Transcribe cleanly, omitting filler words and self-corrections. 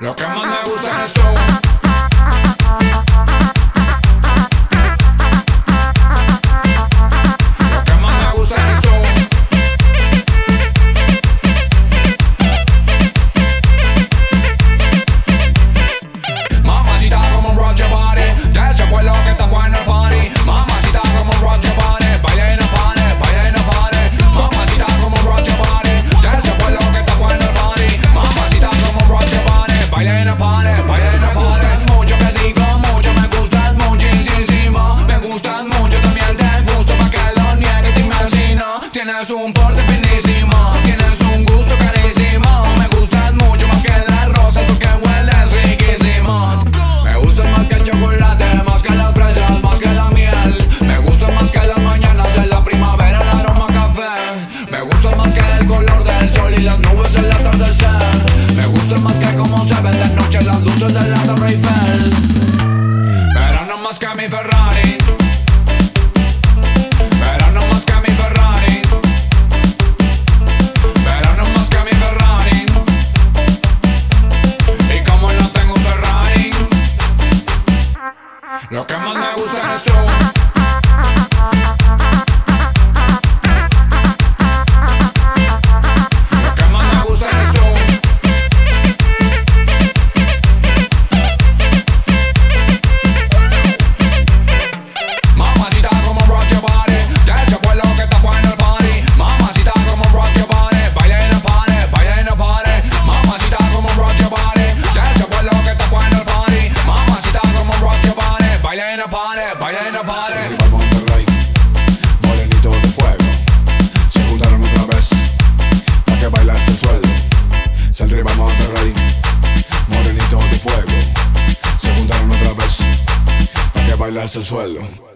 Lo que más me gusta eres tú. Lo que más me gusta eres tú. Mamacita como un rock your body. De ese pueblo que está bueno el party. Mamacita como un rock your body. Baila y no pare, baila y no pare. Mamacita como un rock your body. De ese pueblo que está bueno el party. Mamacita como un rock your body. Baila y no pare, baila y no pare. Me gustas mucho, que digo mucho. Me gustas muchísimo. Me gustas mucho, también te gusto. Pa' que lo niegues, dime si no. Tienes un porte finísimo. Tienes un gusto carísimo. Me gustas mucho más que la rosa. Tú que hueles riquísimo. Me gustas más que el chocolate, más que las fresas, más que la miel. Me gusta más que las mañanas de la primavera, el aroma a café. Me gusta más que el color del sol y las nubes del atardecer. Me gusta más que cómo se ven de noche las luces de la Torre Eiffel. Pero no más que mi Ferrari. Pero no más que mi Ferrari. Pero no más que mi Ferrari. Y como no tengo un Ferrari, lo que más me gusta eres tú. Lo que más me gusta eres tú. Mamacita como un rock your body. De ese pueblo que está bueno el party. Mamacita como un rock your body. Baila y no pare, baila y no pare. Mamacita como un rock your body. De ese pueblo que está bueno el party. Mamacita como un rock your body. Baila y no pare, baila y no pare. Arriba Monterrey, morenito de fuego. Se juntaron otra vez pa' que bailaste el suelo. Se arriba Monterrey, morenito de fuego. Se juntaron otra vez pa' que bailaste el suelo.